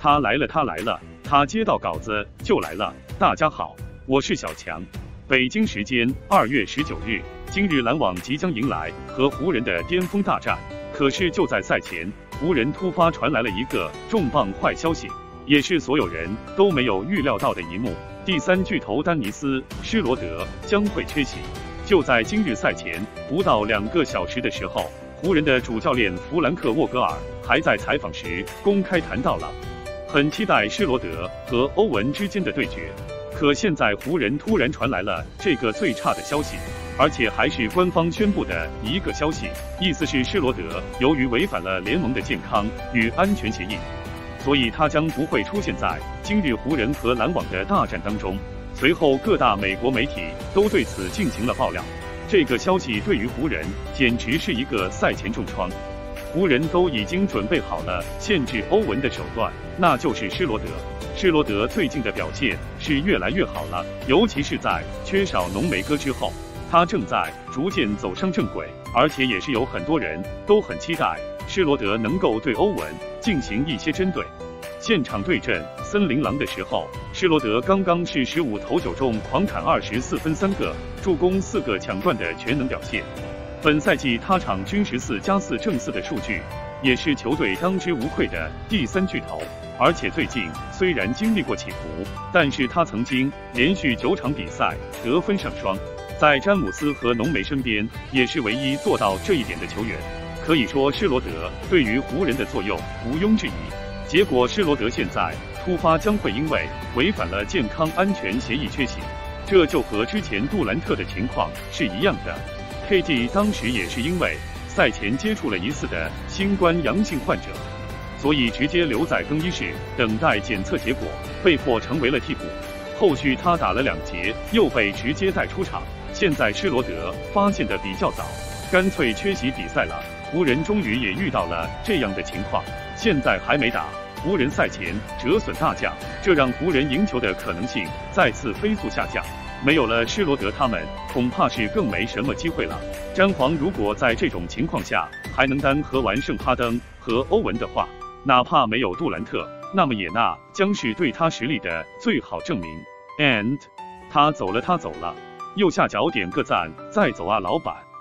他来了，他来了，他接到稿子就来了。大家好，我是小强。北京时间2月19日，今日篮网即将迎来和湖人的巅峰大战。可是就在赛前，湖人突发传来了一个重磅坏消息，也是所有人都没有预料到的一幕：第三巨头丹尼斯·施罗德将会缺席。就在今日赛前不到2个小时的时候，湖人的主教练弗兰克·沃格尔还在采访时公开谈到了很期待施罗德和欧文之间的对决。可现在湖人突然传来了这个最差的消息，而且还是官方宣布的一个消息，意思是施罗德由于违反了联盟的健康与安全协议，所以他将不会出现在今日湖人和篮网的大战当中。随后各大美国媒体都对此进行了爆料。这个消息对于湖人简直是一个赛前重创，湖人都已经准备好了限制欧文的手段，那就是施罗德。施罗德最近的表现是越来越好了，尤其是在缺少浓眉哥之后，他正在逐渐走上正轨，而且也是有很多人都很期待施罗德能够对欧文进行一些针对。现场对阵森林狼的时候，施罗德刚刚是15投9中，狂砍24分3个，助攻4个抢断的全能表现。本赛季他场均14+4正4的数据，也是球队当之无愧的第三巨头。而且最近虽然经历过起伏，但是他曾经连续9场比赛得分上双，在詹姆斯和浓眉身边也是唯一做到这一点的球员。可以说施罗德对于湖人的作用毋庸置疑。结果施罗德现在突发将会因为违反了健康安全协议缺席，这就和之前杜兰特的情况是一样的。KD 当时也是因为赛前接触了疑似的新冠阳性患者，所以直接留在更衣室等待检测结果，被迫成为了替补。后续他打了2节，又被直接带出场。现在施罗德发现的比较早，干脆缺席比赛了。湖人终于也遇到了这样的情况，现在还没打，湖人赛前折损大将，这让湖人赢球的可能性再次飞速下降。没有了施罗德，他们恐怕是更没什么机会了。詹皇如果在这种情况下还能单核完胜哈登和欧文的话，哪怕没有杜兰特，那么也那将是对他实力的最好证明。And 他走了，他走了。右下角点个赞，再走啊，老板。